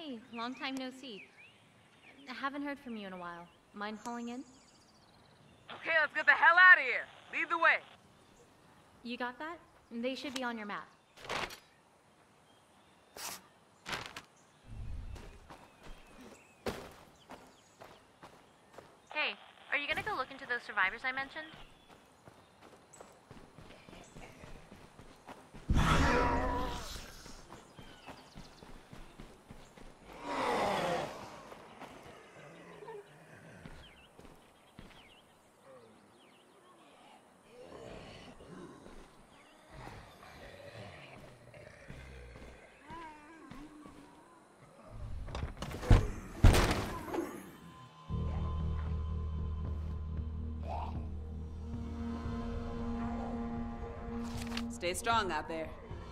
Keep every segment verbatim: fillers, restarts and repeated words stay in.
Hey, long time no see. I haven't heard from you in a while. Mind calling in? Okay, let's get the hell out of here. Lead the way. You got that? They should be on your map. Hey, are you gonna go look into those survivors I mentioned? Stay strong out there.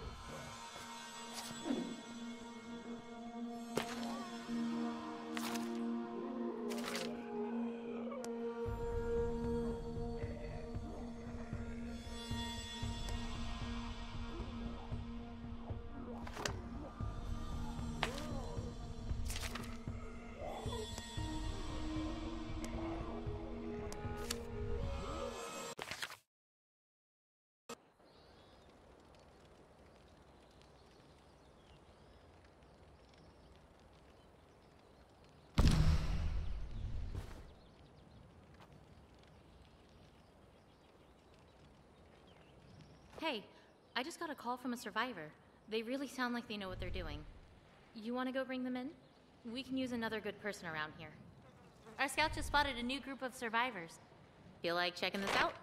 Hey, I just got a call from a survivor. They really sound like they know what they're doing. You want to go bring them in? We can use another good person around here. Our scout just spotted a new group of survivors. Feel like checking this out?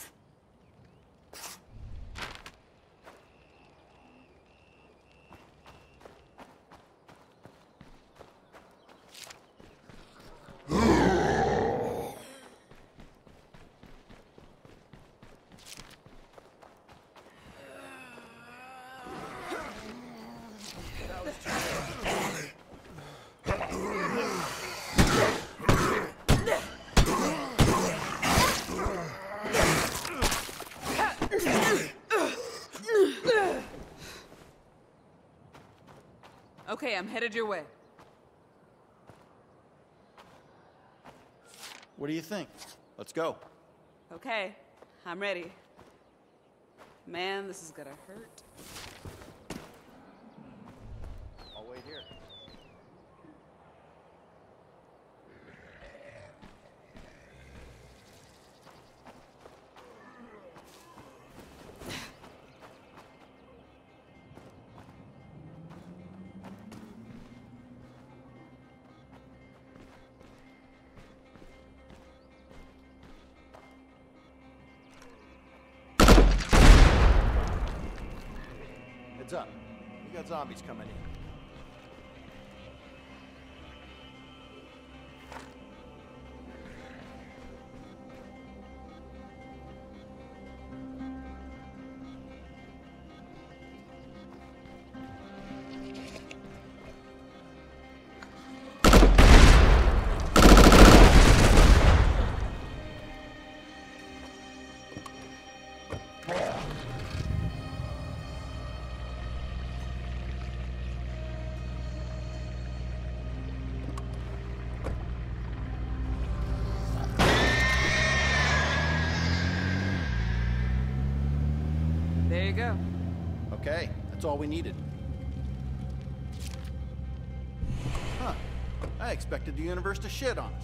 Okay, I'm headed your way. What do you think? Let's go. Okay, I'm ready. Man, this is gonna hurt. I'll wait here. Heads up. We got zombies coming in. There you go. Okay, that's all we needed. Huh. I expected the universe to shit on us.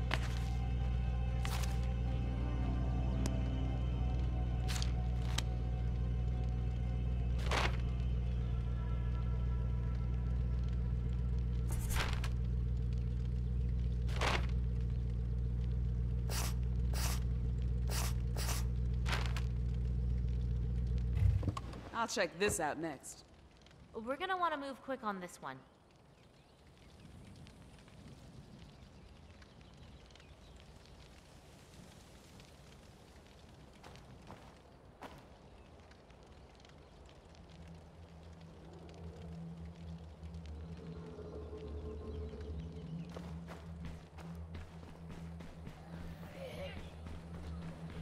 I'll check this out next. We're gonna want to move quick on this one.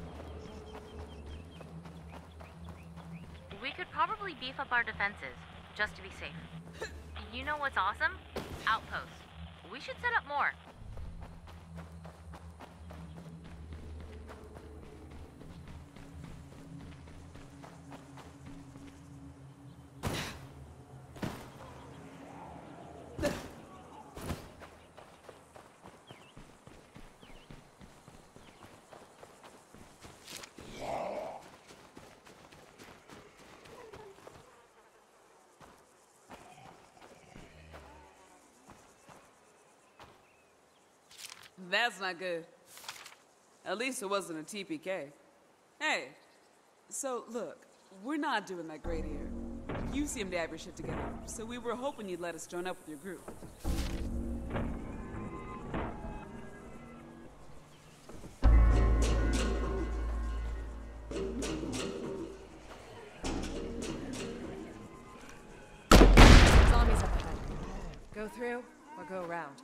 We could probably beef up our defenses. just to be safe. You know what's awesome? Outposts. We should set up more. That's not good. At least it wasn't a T P K. Hey, so look, we're not doing that great here. You seem to have your shit together, so we were hoping you'd let us join up with your group. Zombies up ahead. Go through or go around.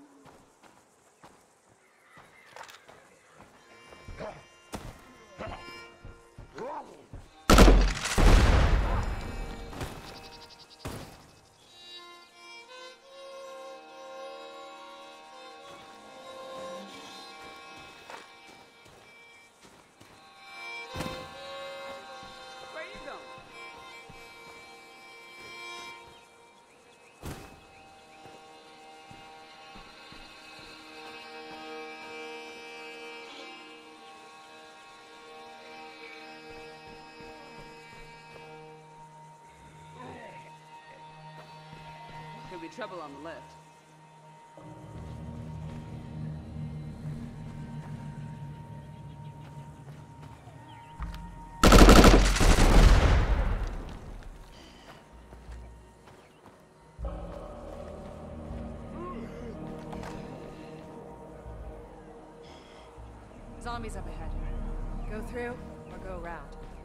Where you going? Could be trouble on the left. Zombies up ahead. Go through or go around.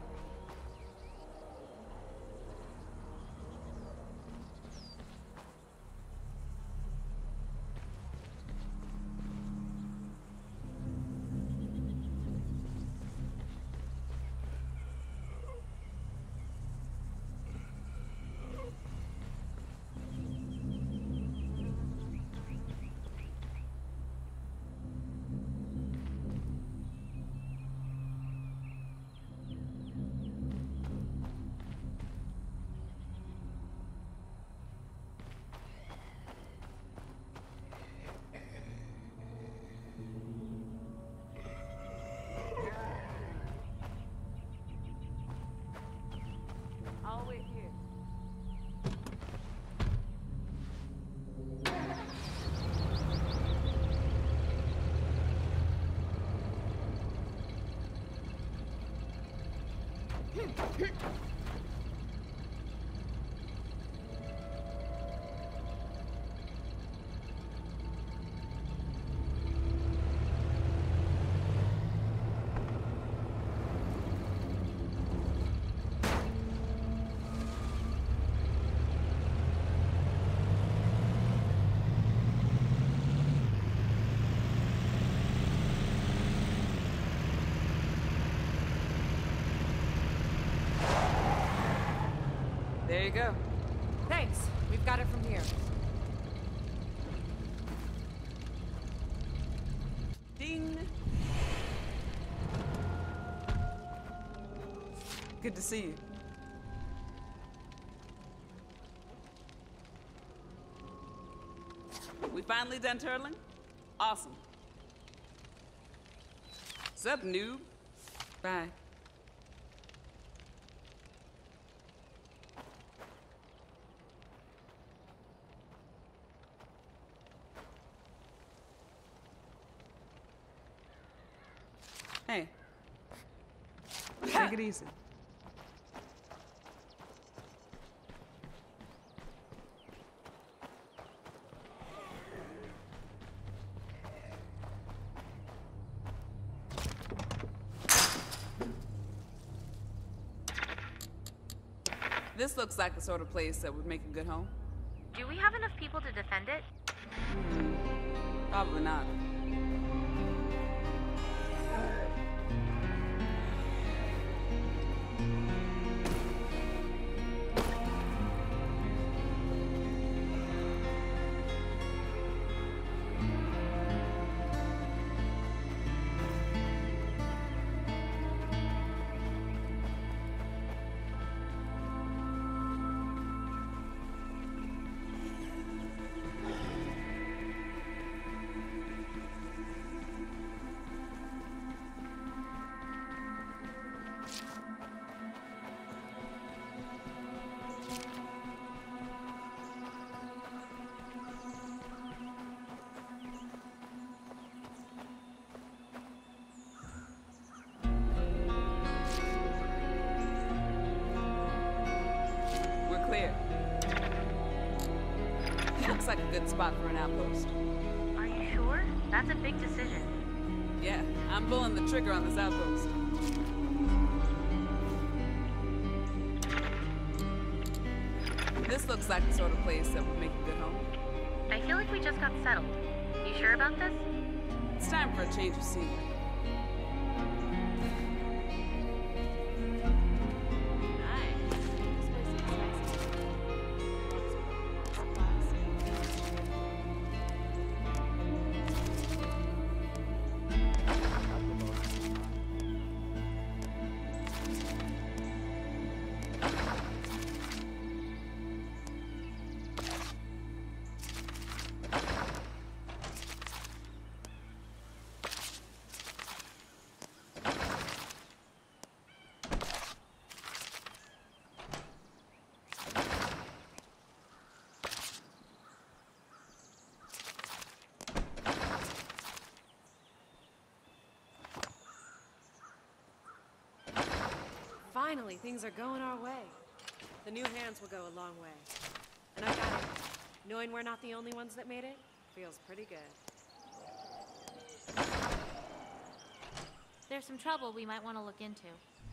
I'll wait here. There you go. Thanks. We've got it from here. Ding! Good to see you. We finally done turtling? Awesome. Sup, noob? Bye. Hey. Take it easy. This looks like the sort of place that would make a good home. Do we have enough people to defend it? Probably not. looks like a good spot for an outpost. Are you sure? That's a big decision. Yeah, I'm pulling the trigger on this outpost. This looks like the sort of place that would make a good home. I feel like we just got settled. You sure about this? It's time for a change of scenery. Finally, things are going our way. The new hands will go a long way. And I got it. Knowing we're not the only ones that made it feels pretty good. There's some trouble we might want to look into.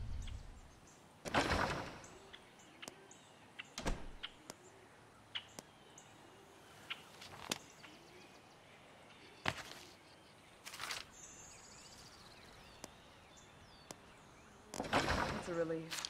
It's a relief.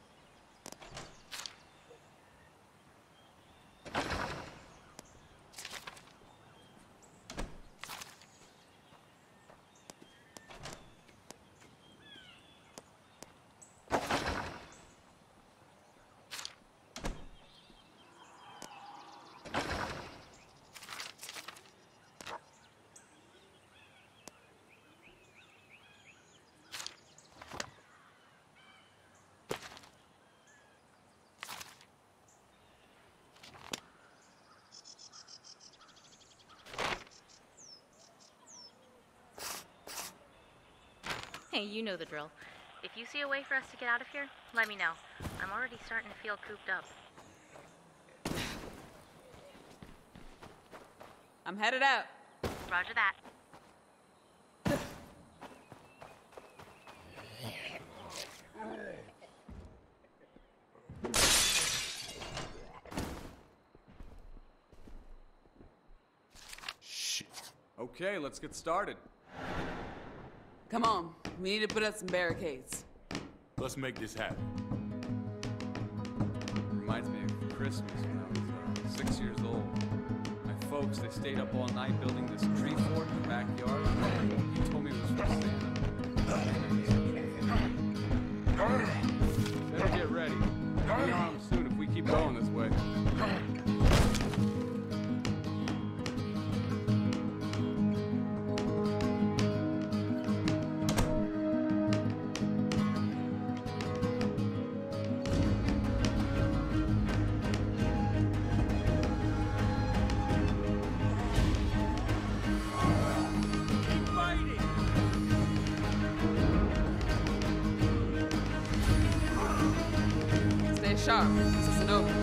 Hey, you know the drill. If you see a way for us to get out of here, let me know. I'm already starting to feel cooped up. I'm headed out. Roger that. Shit. Okay, let's get started. Come on, we need to put up some barricades. Let's make this happen. Reminds me of Christmas when I was uh, six years old. My folks, they stayed up all night building this tree fort in the backyard. He told me it was from Santa. Better get ready. We'll be on them soon if we keep going this way. Stay sharp. This isn't over.